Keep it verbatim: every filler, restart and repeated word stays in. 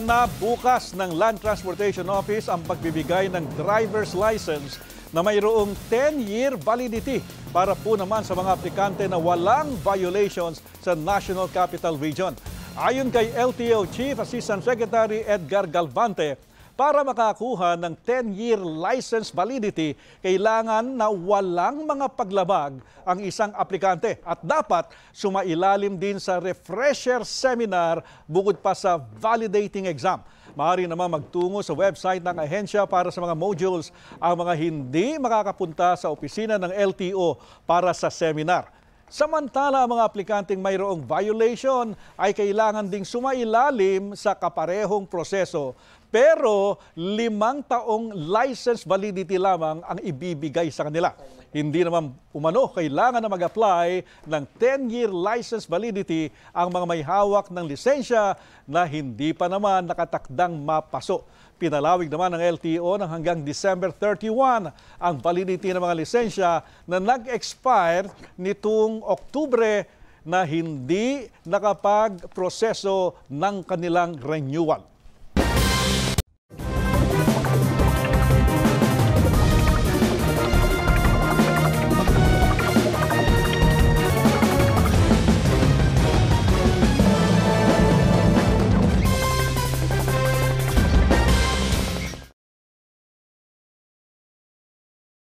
Simulan na bukas ng Land Transportation Office ang pagbibigay ng driver's license na mayroong ten-year validity para po naman sa mga aplikante na walang violations sa National Capital Region. Ayon kay L T O Chief Assistant Secretary Edgar Galvante, para makakuha ng ten-year license validity, kailangan na walang mga paglabag ang isang aplikante at dapat sumailalim din sa refresher seminar bukod pa sa validating exam. Maaari naman magtungo sa website ng ahensya para sa mga modules ang mga hindi makakapunta sa opisina ng L T O para sa seminar. Samantala, ang mga aplikanteng mayroong violation ay kailangan ding sumailalim sa kaparehong proseso, pero limang taong license validity lamang ang ibibigay sa kanila. Hindi naman umano kailangan na mag-apply ng ten-year license validity ang mga may hawak ng lisensya na hindi pa naman nakatakdang mapaso. Pinalawig naman ng L T O ng hanggang December thirty-first ang validity ng mga lisensya na nag-expire nitong Oktubre na hindi nakapag-proseso ng kanilang renewal.